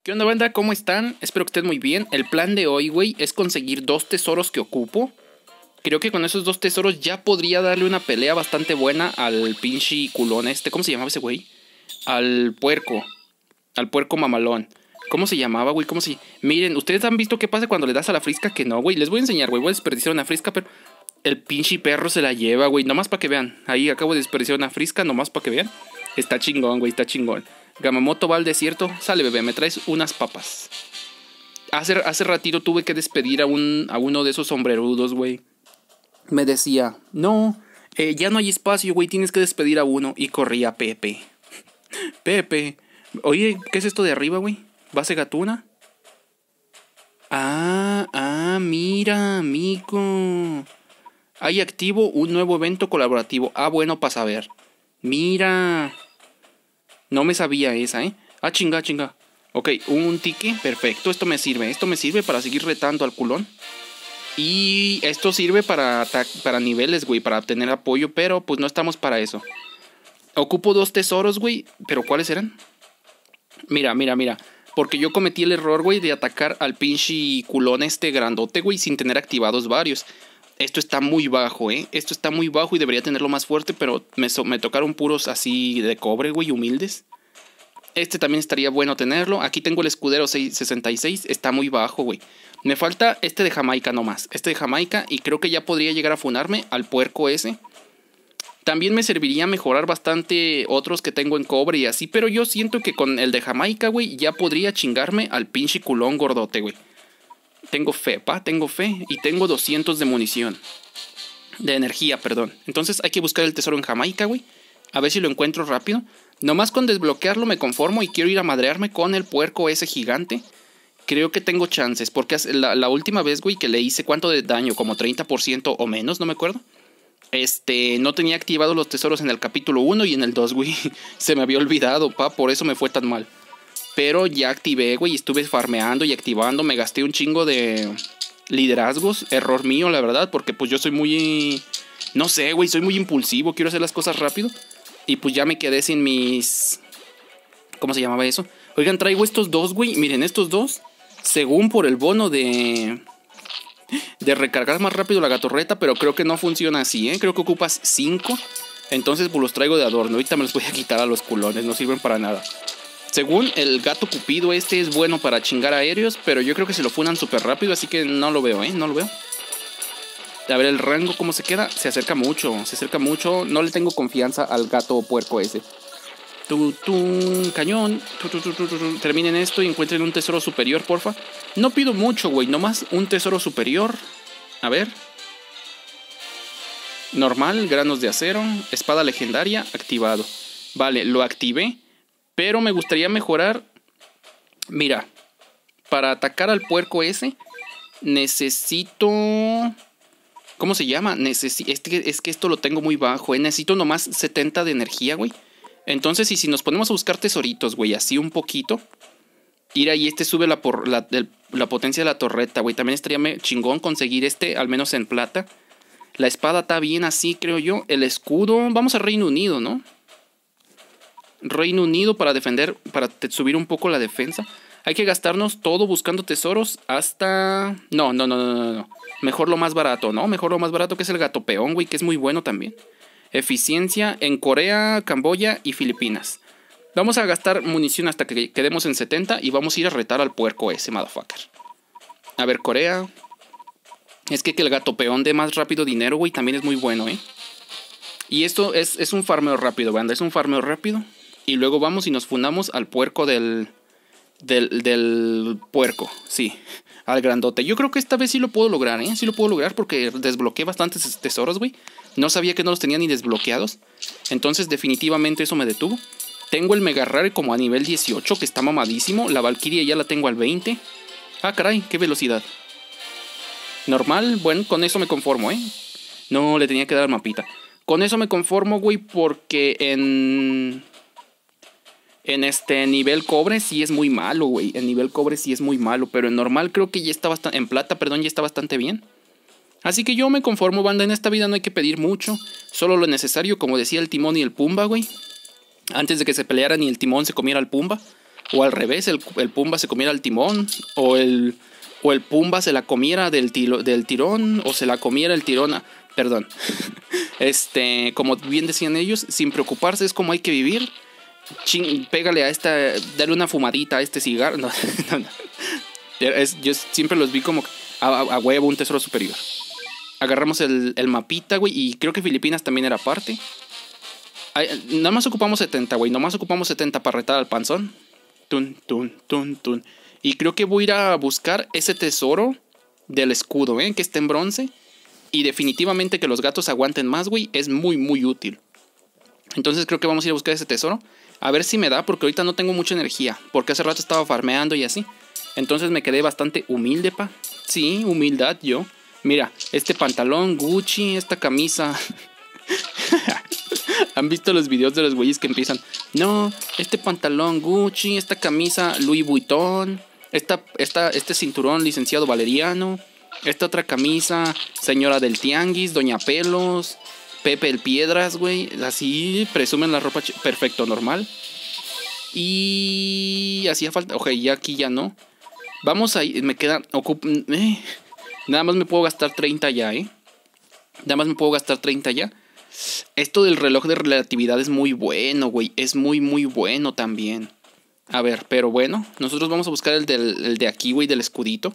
¿Qué onda, banda? ¿Cómo están? Espero que estén muy bien. El plan de hoy, güey, es conseguir 2 tesoros que ocupo. Creo que con esos 2 tesoros ya podría darle una pelea bastante buena al pinche culón este. ¿Cómo se llamaba ese güey? Al puerco. Al puerco mamalón. ¿Cómo se llamaba, güey? ¿Cómo se...? Miren, ¿ustedes han visto qué pasa cuando le das a la frisca que no, güey? Les voy a enseñar, güey. Voy a desperdiciar una frisca, pero... El pinche perro se la lleva, güey. Nomás para que vean. Ahí acabo de desperdiciar una frisca, nomás para que vean. Está chingón, güey, está chingón. Gamamoto va al desierto. Sale, bebé, me traes unas papas. Hace ratito tuve que despedir a uno de esos sombrerudos, güey. Me decía, no, ya no hay espacio, güey, tienes que despedir a uno. Y corría Pepe. Pepe. Oye, ¿qué es esto de arriba, güey? ¿Base gatuna? Mira, amigo. Hay activo un nuevo evento colaborativo. Bueno, para saber. Mira. No me sabía esa, ¿eh? Chinga. Ok, un tique, perfecto. Esto me sirve para seguir retando al culón. Y esto sirve para niveles, güey, para obtener apoyo, pero pues no estamos para eso. Ocupo 2 tesoros, güey, pero ¿cuáles eran? Mira. Porque yo cometí el error, güey, de atacar al pinche culón este grandote, güey, sin tener activados varios. Esto está muy bajo, ¿eh? Esto está muy bajo y debería tenerlo más fuerte, pero me tocaron puros así de cobre, güey, humildes. Este también estaría bueno tenerlo. Aquí tengo el escudero 66, está muy bajo, güey. Me falta este de Jamaica nomás. Este de Jamaica y creo que ya podría llegar a funarme al puerco ese. También me serviría mejorar bastante otros que tengo en cobre y así, pero yo siento que con el de Jamaica, güey, ya podría chingarme al pinche culón gordote, güey. Tengo fe, tengo fe y tengo 200 de munición. De energía, perdón. Entonces hay que buscar el tesoro en Jamaica, güey. A ver si lo encuentro rápido. Nomás con desbloquearlo me conformo y quiero ir a madrearme con el puerco ese gigante. Creo que tengo chances, porque la última vez, güey, que le hice cuánto de daño, como 30% o menos, no me acuerdo. No tenía activados los tesoros en el capítulo 1 y en el 2, güey. Se me había olvidado, por eso me fue tan mal. Pero ya activé, güey, estuve farmeando y activando. Me gasté un chingo de liderazgos. Error mío, la verdad, porque pues yo soy muy... No sé, güey, soy muy impulsivo. Quiero hacer las cosas rápido. Y pues ya me quedé sin mis... ¿Cómo se llamaba eso? Oigan, traigo estos dos, güey. Miren, estos dos. Según por el bono de recargar más rápido la gatorreta, pero creo que no funciona así, ¿eh? Creo que ocupas 5. Entonces pues los traigo de adorno. Ahorita me los voy a quitar a los culones, no sirven para nada. Según el gato cupido este es bueno para chingar aéreos, pero yo creo que se lo funan súper rápido, así que no lo veo, ¿eh? No lo veo. A ver el rango cómo se queda. Se acerca mucho. No le tengo confianza al gato puerco ese. Cañón. Terminen esto y encuentren un tesoro superior, porfa. No pido mucho, güey. Nomás un tesoro superior. A ver. Normal, granos de acero. Espada legendaria, activado. Vale, lo activé. Pero me gustaría mejorar. Mira. Para atacar al puerco ese. Necesito... ¿Cómo se llama? Es que esto lo tengo muy bajo, ¿eh? Necesito nomás 70 de energía, güey. Entonces, si nos ponemos a buscar tesoritos, güey, así un poquito. Mira, y sube la potencia de la torreta, güey. También estaría chingón conseguir al menos en plata. La espada está bien así, creo yo. El escudo, vamos a Reino Unido, ¿no? Reino Unido para defender, para subir un poco la defensa. Hay que gastarnos todo buscando tesoros hasta... No. Mejor lo más barato, ¿no? Mejor lo más barato, que es el gato peón, güey, que es muy bueno también. Eficiencia en Corea, Camboya y Filipinas. Vamos a gastar munición hasta que quedemos en 70 y vamos a ir a retar al puerco ese, motherfucker. A ver, Corea. Es que el gato peón dé más rápido dinero, güey, también es muy bueno, ¿eh? Y esto es un farmeo rápido, banda, es un farmeo rápido. Y luego vamos y nos fundamos al puerco del puerco, sí, al grandote. Yo creo que esta vez sí lo puedo lograr, ¿eh? Sí lo puedo lograr porque desbloqueé bastantes tesoros, güey. No sabía que no los tenía ni desbloqueados. Entonces definitivamente eso me detuvo. Tengo el Mega Rare como a nivel 18, que está mamadísimo. La Valkyria ya la tengo al 20. Caray, qué velocidad. Normal, bueno, con eso me conformo, ¿eh? No, le tenía que dar mapita. Con eso me conformo, güey, porque en nivel cobre sí es muy malo, güey. En nivel cobre sí es muy malo. Pero en normal creo que ya está bastante... En plata, perdón, ya está bastante bien. Así que yo me conformo, banda. En esta vida no hay que pedir mucho. Solo lo necesario, como decía el Timón y el Pumba, güey. Antes de que se pelearan y el Timón se comiera al Pumba. O al revés, el Pumba se comiera el timón. O el Pumba se la comiera del tirón. O se la comiera el tirón. Perdón. Como bien decían ellos, sin preocuparse, es como hay que vivir. Pégale a esta, dale una fumadita a este cigarro. No, no. Yo siempre los vi como a huevo, un tesoro superior. Agarramos el mapita, güey. Y creo que Filipinas también era parte. Nada más ocupamos 70, güey. Nada más ocupamos 70 para retar al panzón. Tun. Y creo que voy a ir a buscar ese tesoro del escudo, que está en bronce. Y definitivamente que los gatos aguanten más, güey. Es muy, muy útil. Entonces creo que vamos a ir a buscar ese tesoro. A ver si me da, porque ahorita no tengo mucha energía. Porque hace rato estaba farmeando y así. Entonces me quedé bastante humilde, pa. Sí, humildad yo. Mira, este pantalón Gucci, esta camisa. ¿Han visto los videos de los güeyes que empiezan? No, este pantalón Gucci, esta camisa Louis Vuitton, este cinturón licenciado Valeriano, esta otra camisa señora del tianguis, Doña Pelos, Pepe el Piedras, güey. Así presumen la ropa. Perfecto, normal. Y hacía falta. Ok, ya aquí ya no. Vamos a ir. Me quedan. Nada más me puedo gastar 30 ya, Nada más me puedo gastar 30 ya. Esto del reloj de relatividad es muy bueno, güey. Es muy, muy bueno también. A ver, pero bueno. Nosotros vamos a buscar el de aquí, güey, del escudito.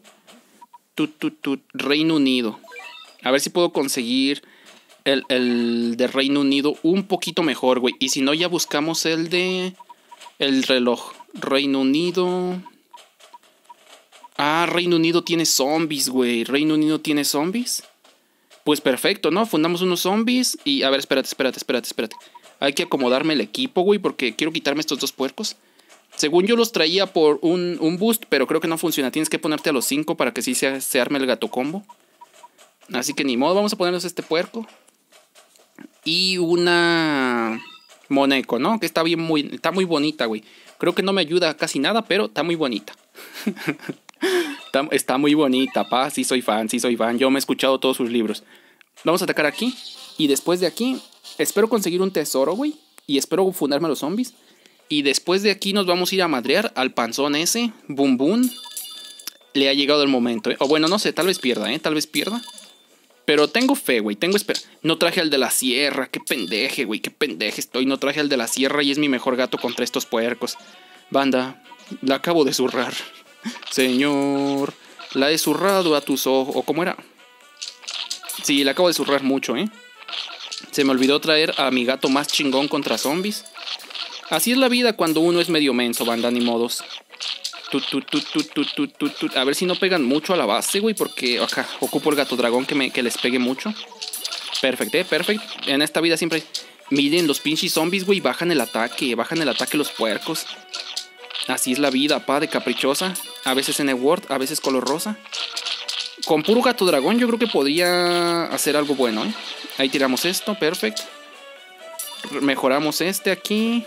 Reino Unido. A ver si puedo conseguir el de Reino Unido un poquito mejor, güey. Y si no, ya buscamos el de... El reloj. Reino Unido... Ah, Reino Unido tiene zombies, güey. Reino Unido tiene zombies. Pues perfecto, ¿no? Fundamos unos zombies. Y a ver, espérate. Hay que acomodarme el equipo, güey, porque quiero quitarme estos dos puercos. Según yo los traía por un boost, pero creo que no funciona. Tienes que ponerte a los 5 para que sí se arme el gato combo. Así que ni modo, vamos a ponernos este puerco. Y una Moneco, ¿no? Que está muy bonita, güey. Creo que no me ayuda casi nada, pero está muy bonita. Está muy bonita, pa. Sí soy fan. Yo me he escuchado todos sus libros. Vamos a atacar aquí. Y después de aquí, espero conseguir un tesoro, güey. Y espero fundarme a los zombies. Y después de aquí nos vamos a ir a madrear al panzón ese. Boom, boom. Le ha llegado el momento, O bueno, no sé, tal vez pierda, Tal vez pierda. Pero tengo fe, güey. Tengo esperanza. No traje al de la sierra. Qué pendeje, güey. Qué pendeje estoy. No traje al de la sierra y es mi mejor gato contra estos puercos. Banda, la acabo de zurrar. Señor, la he zurrado a tus ojos. ¿O cómo era? Sí, la acabo de zurrar mucho, Se me olvidó traer a mi gato más chingón contra zombies. Así es la vida cuando uno es medio menso, banda, ni modos. A ver si no pegan mucho a la base, güey, porque acá ocupo el gato dragón que les pegue mucho. Perfecto, perfecto. En esta vida siempre... Miren, los pinches zombies, güey, bajan el ataque los puercos. Así es la vida, pa, de caprichosa. A veces N-Word, a veces color rosa. Con puro gato dragón yo creo que podría hacer algo bueno, Ahí tiramos esto, perfecto. Mejoramos este aquí.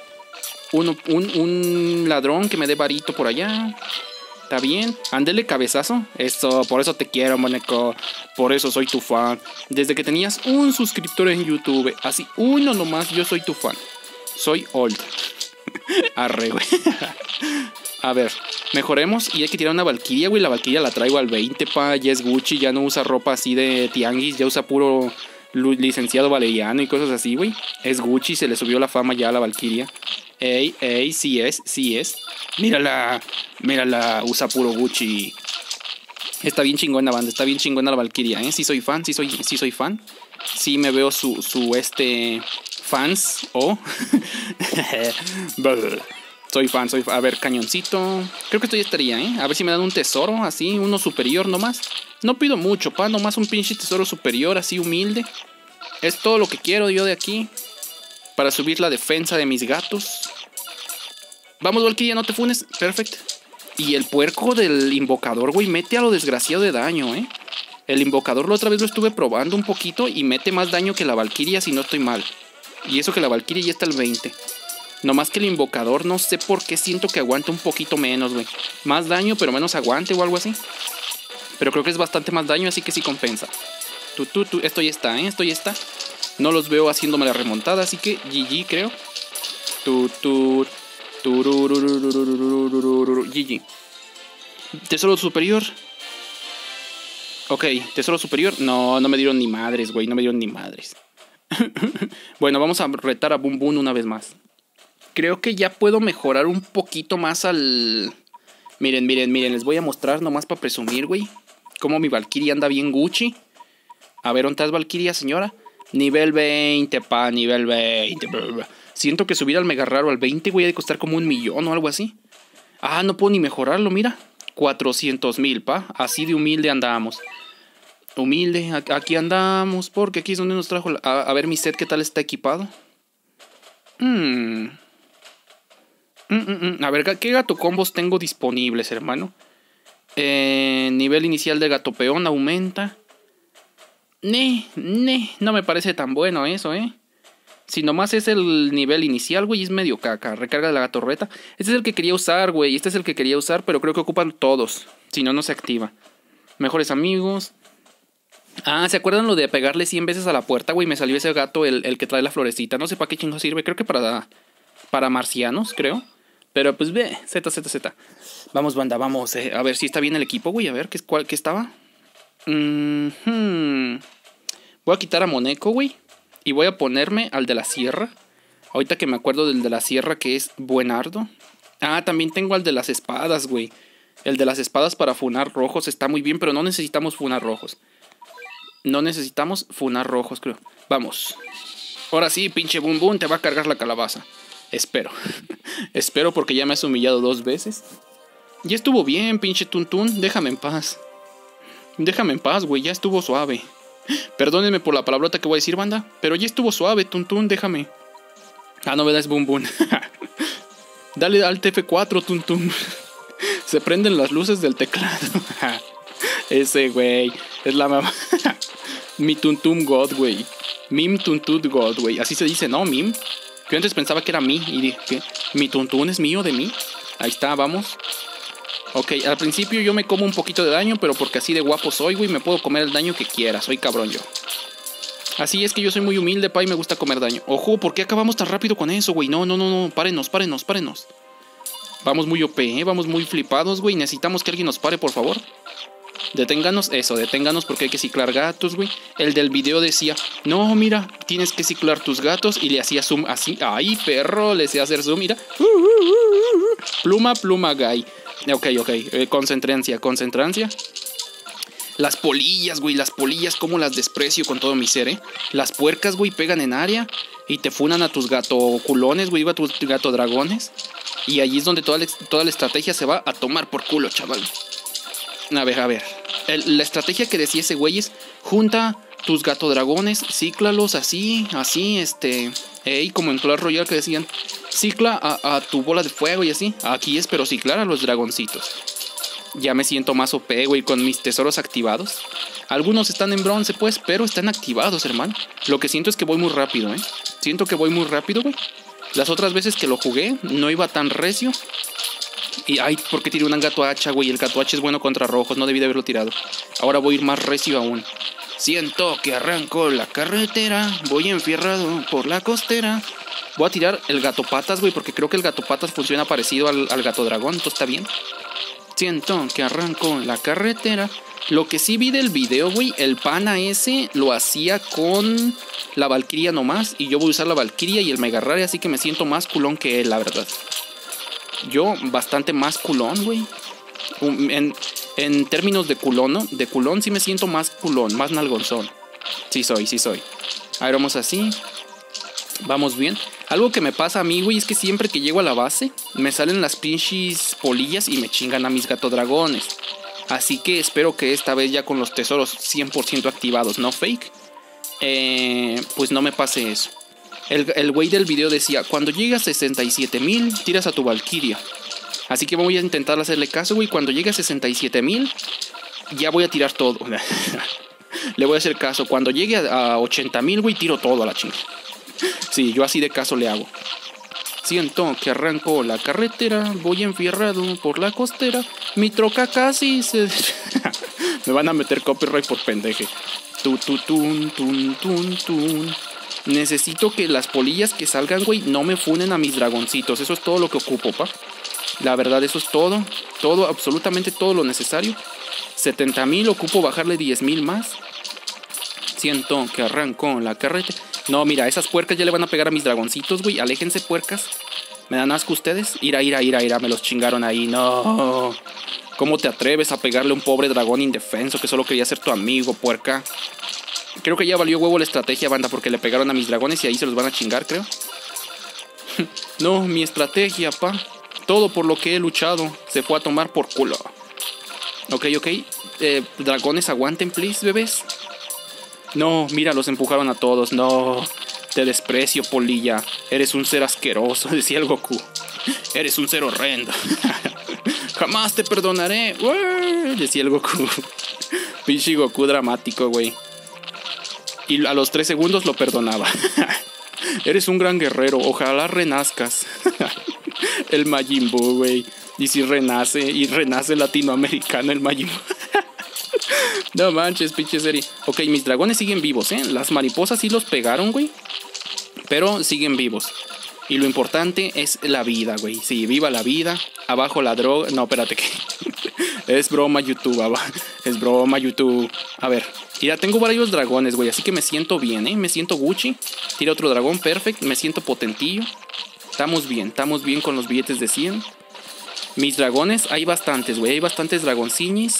Un ladrón que me dé varito por allá. Está bien. Ándele cabezazo. Eso, por eso te quiero, Moneco. Por eso soy tu fan. Desde que tenías un suscriptor en YouTube. Así, uno nomás, yo soy tu fan. Soy old. Arre, güey. A ver, mejoremos. Y hay que tirar una Valkyria, güey. La Valkyria la traigo al 20, pa. Ya es Gucci. Ya no usa ropa así de tianguis. Ya usa puro licenciado Valeriano y cosas así, güey. Es Gucci. Se le subió la fama ya a la Valkyria. Ey, sí es. Mírala, usa puro Gucci. Está bien chingona, banda, está bien chingona la Valkyria, Sí soy fan. Sí me veo su fans, Soy fan. A ver, cañoncito. Creo que esto ya estaría, A ver si me dan un tesoro, así, uno superior nomás. No pido mucho, pa, nomás un pinche tesoro superior, así humilde. Es todo lo que quiero yo de aquí. Para subir la defensa de mis gatos. Vamos, Valkyria, no te funes. Perfecto. Y el puerco del invocador, güey, mete a lo desgraciado de daño, El invocador la otra vez lo estuve probando un poquito y mete más daño que la Valkyria si no estoy mal. Y eso que la Valkyria ya está al 20. Nomás que el invocador no sé por qué siento que aguanta un poquito menos, güey. Más daño pero menos aguante o algo así. Pero creo que es bastante más daño, así que sí compensa. Esto ya está, Esto ya está. No los veo haciéndome la remontada, así que GG creo. GG. Tesoro superior. Ok, tesoro superior. No, no me dieron ni madres, güey. No me dieron ni madres. Bueno, vamos a retar a Boom Boom una vez más. Creo que ya puedo mejorar un poquito más al... Miren, miren, miren. Les voy a mostrar nomás para presumir, güey. Cómo mi Valkyria anda bien Gucci. A ver, ¿dónde estás, Valkyria, señora? Nivel 20, pa, nivel 20. Siento que subir al mega raro al 20, güey, ha de costar como 1,000,000 o algo así. Ah, no puedo ni mejorarlo, mira. 400,000, pa. Así de humilde andamos. Humilde, aquí andamos. Porque aquí es donde nos trajo... A ver mi set, ¿qué tal está equipado? A ver, ¿qué gato combos tengo disponibles, hermano? Nivel inicial de gato peón aumenta. No me parece tan bueno eso, Si nomás es el nivel inicial, güey, es medio caca. Recarga de la gatorreta. Este es el que quería usar, güey. Este es el que quería usar, pero creo que ocupan todos. Si no, no se activa. Mejores amigos. Ah, ¿se acuerdan lo de pegarle 100 veces a la puerta, güey? Me salió ese gato, el que trae la florecita. No sé para qué chingo sirve. Creo que para marcianos, creo. Pero pues ve, Z. Vamos, banda, vamos. A ver si está bien el equipo, güey. A ver, ¿qué estaba? Voy a quitar a Moneco, güey. Y voy a ponerme al de la sierra. Ahorita que me acuerdo del de la sierra, que es Buenardo. Ah, también tengo al de las espadas, güey. El de las espadas para funar rojos está muy bien, pero no necesitamos funar rojos. No necesitamos funar rojos, creo. Vamos. Ahora sí, pinche Boom Boom, te va a cargar la calabaza. Espero. Espero porque ya me has humillado 2 veces. Ya estuvo bien, pinche Tuntún. Déjame en paz. Déjame en paz, güey. Ya estuvo suave. Perdónenme por la palabrota que voy a decir, banda. Pero ya estuvo suave, Tuntún. Déjame. Ah, no, ¿verdad? Es Boom Boom. Dale al F4, Tuntún. Se prenden las luces del teclado. Ese, güey. Es la mamá. Mi Tuntum God, güey. Mim Tuntut God, güey. Así se dice, ¿no? Mim. Yo antes pensaba que era mí. Y dije, ¿qué? ¿Mi Tuntún es mío de mí? Ahí está, vamos. Ok, al principio yo me como un poquito de daño, pero porque así de guapo soy, güey, me puedo comer el daño que quiera. Soy cabrón yo. Así es que yo soy muy humilde, pa, y me gusta comer daño. Ojo, ¿por qué acabamos tan rápido con eso, güey? No. Párenos. Vamos muy OP, Vamos muy flipados, güey. Necesitamos que alguien nos pare, por favor. Deténganos, deténganos porque hay que ciclar gatos, güey. El del video decía, no, mira, tienes que ciclar tus gatos. Y le hacía zoom así. Ay, perro, le hacía hacer zoom, mira. Pluma, guy. Ok, concentrancia. Las polillas, güey, cómo las desprecio con todo mi ser, Las puercas, güey, pegan en área y te funan a tus gato culones, güey, a tus gato dragones. Y allí es donde toda la estrategia se va a tomar por culo, chaval. A ver. La estrategia que decía ese güey es, junta tus gato dragones, cíclalos así, como en Clash Royale que decían, cicla a tu bola de fuego y así. Aquí es, pero ciclar a los dragoncitos. Ya me siento más OP, güey, con mis tesoros activados. Algunos están en bronce, pues, pero están activados, hermano. Lo que siento es que voy muy rápido, Siento que voy muy rápido, güey. Las otras veces que lo jugué, no iba tan recio. Y, ay, ¿por qué tiré un gato hacha, güey? El gato hacha es bueno contra rojos, no debí de haberlo tirado. Ahora voy a ir más recio aún. Siento que arranco la carretera, voy enfierrado por la costera. Voy a tirar el gato patas, güey, porque creo que el gato patas funciona parecido al gato dragón, entonces está bien. Siento que arranco la carretera. Lo que sí vi del video, güey, el pana ese lo hacía con la Valkyria nomás. Y yo voy a usar la Valkyria y el Mega Rare, así que me siento más culón que él, la verdad. Yo bastante más culón, güey. En términos de culón, ¿no? De culón sí me siento más culón, más nalgonzón. Sí soy. A ver, vamos así. Vamos bien. Algo que me pasa a mí, güey, es que siempre que llego a la base me salen las pinches polillas y me chingan a mis gatodragones. Así que espero que esta vez ya con los tesoros 100% activados, no fake, pues no me pase eso. El güey del video decía, cuando llegue a 67,000 tiras a tu Valkyria. Así que voy a intentar hacerle caso, güey. Cuando llegue a 67,000 ya voy a tirar todo. Le voy a hacer caso. Cuando llegue a 80,000, güey, tiro todo a la chinga. Sí, yo así de caso le hago. Siento que arranco la carretera, voy enfierrado por la costera. Mi troca casi se... Me van a meter copyright por pendeje. Tun. Necesito que las polillas que salgan, güey, no me funen a mis dragoncitos. Eso es todo lo que ocupo, pa. La verdad, eso es todo. Todo, absolutamente todo lo necesario. 70,000, ocupo bajarle 10,000 más. Siento que arranco la carreta. No, mira, esas puercas ya le van a pegar a mis dragoncitos, güey. Aléjense, puercas. ¿Me dan asco ustedes? Ira, me los chingaron ahí. No. ¿Cómo te atreves a pegarle a un pobre dragón indefenso que solo quería ser tu amigo, puerca? Creo que ya valió huevo la estrategia, banda, porque le pegaron a mis dragones y ahí se los van a chingar, creo. No, mi estrategia, pa. Todo por lo que he luchado se fue a tomar por culo. Ok. Dragones, aguanten, please, bebés. No, mira, los empujaron a todos. No, te desprecio, polilla. Eres un ser asqueroso, decía el Goku. Eres un ser horrendo. Jamás te perdonaré, decía el Goku. Pinche Goku dramático, güey. Y a los 3 segundos lo perdonaba. Eres un gran guerrero, ojalá renazcas. El Majin Buu, güey. Y si renace, y renace latinoamericano el Majin Buu. No manches, pinche serie. Ok, mis dragones siguen vivos, Las mariposas sí los pegaron, güey. Pero siguen vivos. Y lo importante es la vida, güey. Sí, viva la vida. Abajo la droga. No, espérate que... Es broma, YouTube. Es broma, YouTube. A ver. Mira, tengo varios dragones, güey. Así que me siento bien, Me siento Gucci. Tira otro dragón, perfecto. Me siento potentillo. Estamos bien con los billetes de 100. Mis dragones, hay bastantes, güey. Hay bastantes dragoncinis.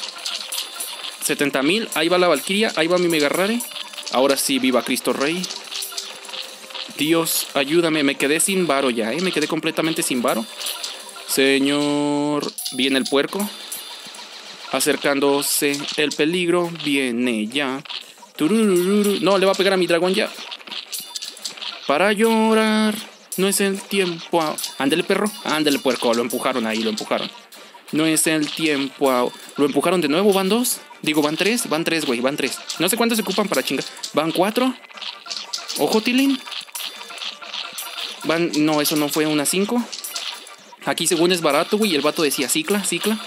70,000. Ahí va la Valkyria. Ahí va mi Mega Rare. Ahora sí, viva Cristo Rey. Dios, ayúdame. Me quedé sin varo ya, Me quedé completamente sin varo. Señor. Viene el puerco. Acercándose el peligro. Viene ya. Tururururu. No, le va a pegar a mi dragón ya. Para llorar. No es el tiempo. Ándale, perro. Ándale, puerco. Lo empujaron ahí, lo empujaron. No es el tiempo. Lo empujaron de nuevo. ¿Van 2? Digo, van 3. Van 3, güey. Van 3. No sé cuántos se ocupan para chingar. Van 4. Ojo, Tilín. Van... No, eso no fue una 5. Aquí según es barato, güey. El vato decía cicla.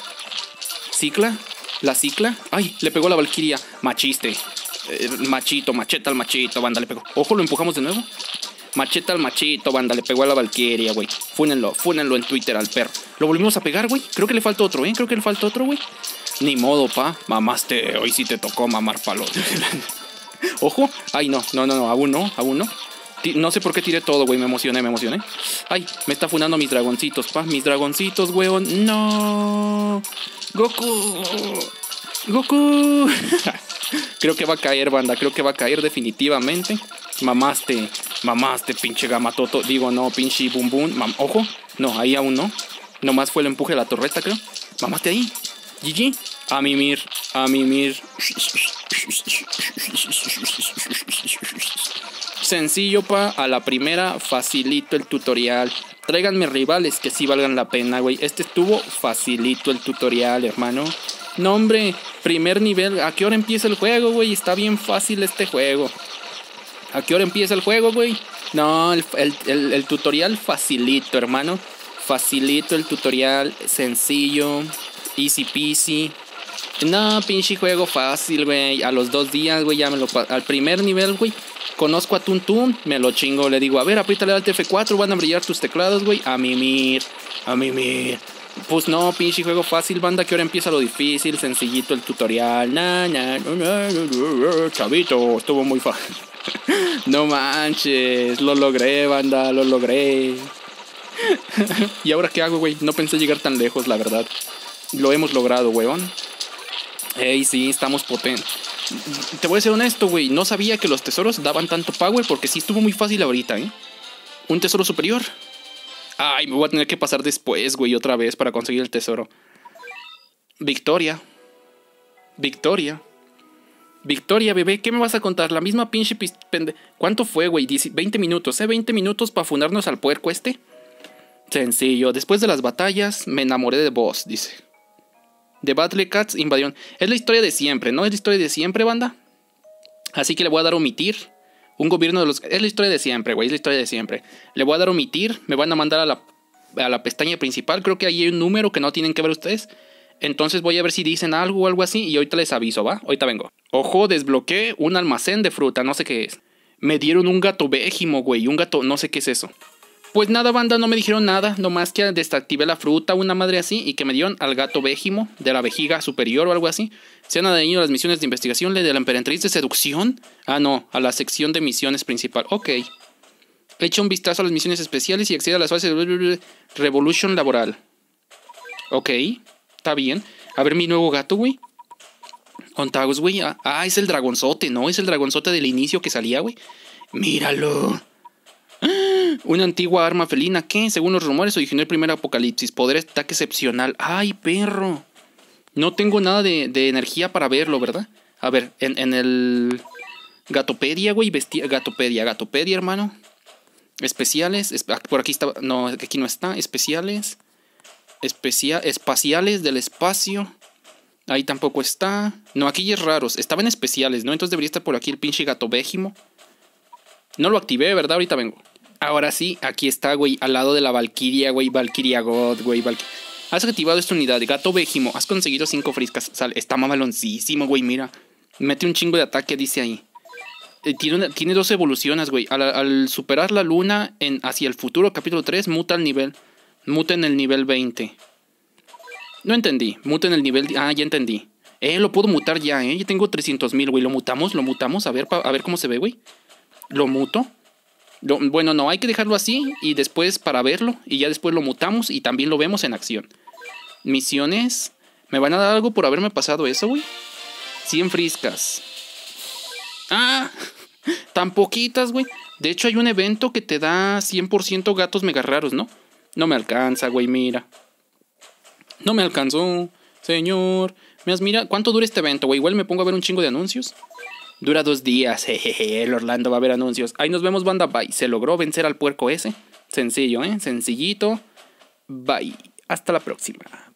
La cicla. Ay, le pegó la Valkyria. Machiste. Machito, macheta al machito. Banda, le pegó. Ojo, lo empujamos de nuevo. Macheta al machito, banda, le pegó a la Valkyria, güey. Fúnenlo en Twitter al perro. Lo volvimos a pegar, güey. Creo que le falta otro, güey. Ni modo, pa. Mamaste. Hoy sí te tocó mamar palo. Ojo. Ay, no. Aún no. No sé por qué tiré todo, güey. Me emocioné. Ay, me está funando mis dragoncitos, pa. Mis dragoncitos, weón. No. Goku. Creo que va a caer, banda. Creo que va a caer definitivamente. Mamaste, pinche Gamatoto. Digo, no, pinche Bum Bum. Ojo. No, ahí aún no. Nomás fue el empuje de la torreta, creo. Mamaste ahí. GG. A mimir. Sencillo, pa. A la primera, facilito el tutorial. Tráiganme rivales que sí valgan la pena, güey. Este estuvo facilito el tutorial, hermano. No, hombre. Primer nivel. ¿A qué hora empieza el juego, güey? Está bien fácil este juego. ¿A qué hora empieza el juego, güey? No, el tutorial facilito, hermano. Facilito el tutorial. Sencillo. Easy peasy. No, pinche juego fácil, güey. A los 2 días, güey, ya me lo... Al primer nivel, güey. Conozco a Tuntun, me lo chingo. Le digo, a ver, apriétale al F4, van a brillar tus teclados, güey. A mimir. Pues no, pinche juego fácil, banda. Que ahora empieza lo difícil, sencillito el tutorial. Chavito, estuvo muy fácil. No manches, lo logré, banda, lo logré. ¿Y ahora qué hago, güey? No pensé llegar tan lejos, la verdad. Lo hemos logrado, weón. Ey, sí, estamos potentes. Te voy a ser honesto, güey. No sabía que los tesoros daban tanto power, porque sí estuvo muy fácil ahorita, Un tesoro superior. Ay, me voy a tener que pasar después, güey, otra vez para conseguir el tesoro. Victoria, bebé, ¿qué me vas a contar? La misma pinche ¿Cuánto fue, güey? 20 minutos, 20 minutos para fundarnos al puerco este. Sencillo, después de las batallas me enamoré de vos, dice. The Battle Cats invadión. Es la historia de siempre, ¿no? Es la historia de siempre, banda. Así que le voy a dar omitir. Un gobierno de los... Es la historia de siempre, güey, es la historia de siempre. Le voy a dar omitir, me van a mandar a la pestaña principal. Creo que ahí hay un número que no tienen que ver ustedes. Entonces voy a ver si dicen algo o algo así y ahorita les aviso, ¿va? Ahorita vengo. Ojo, desbloqueé un almacén de fruta, no sé qué es. Me dieron un gato bégimo, güey. Un gato, no sé qué es eso. Pues nada, banda, no me dijeron nada. Nomás que desactivé la fruta, una madre así. Y que me dieron al gato bégimo de la vejiga superior o algo así. Se han adherido a las misiones de investigación de la emperatriz de seducción. Ah, no, a la sección de misiones principal. Ok. Echa un vistazo a las misiones especiales y accede a las fases de Revolution laboral. Ok, está bien. A ver mi nuevo gato, güey. Ontagos, güey. Ah, es el dragonzote, ¿no? Es el dragonzote del inicio que salía, güey. Míralo. Una antigua arma felina que, según los rumores, originó el primer apocalipsis. Poder de ataque excepcional. ¡Ay, perro! No tengo nada de energía para verlo, ¿verdad? A ver, en el... Gatopedia, güey. Gatopedia, hermano. Especiales. Por aquí está... No, aquí no está. Especiales. Espaciales del espacio. Ahí tampoco está. No, aquí ya es raros. Estaba en especiales, ¿no? Entonces debería estar por aquí el pinche gato bégimo. No lo activé, ¿verdad? Ahorita vengo. Ahora sí, aquí está, güey. Al lado de la Valkyria, güey. Valkyria God, güey. Has activado esta unidad. Gato bégimo. Has conseguido 5 friscas. Está mamaloncísimo, güey. Mira. Mete un chingo de ataque, dice ahí. Tiene 2 evoluciones, güey. Al superar la luna hacia el futuro, capítulo 3, muta en el nivel 20. No entendí. Muta en el nivel... Ah, ya entendí. Lo puedo mutar ya, Ya tengo 300,000, güey. Lo mutamos. A ver cómo se ve, güey. Lo muto. Bueno, no, hay que dejarlo así y después para verlo. Y ya después lo mutamos y también lo vemos en acción. Misiones. ¿Me van a dar algo por haberme pasado eso, güey? 100 friscas. Ah, tan poquitas, güey. De hecho hay un evento que te da 100% gatos mega raros, ¿no? No me alcanza, güey, mira. No me alcanzó, señor. Mira, ¿cuánto dura este evento, güey? Igual me pongo a ver un chingo de anuncios. Dura 2 días, jejeje, el Orlando va a ver anuncios. Ahí nos vemos, banda, bye. Se logró vencer al puerco ese. Sencillo, Sencillito. Bye. Hasta la próxima.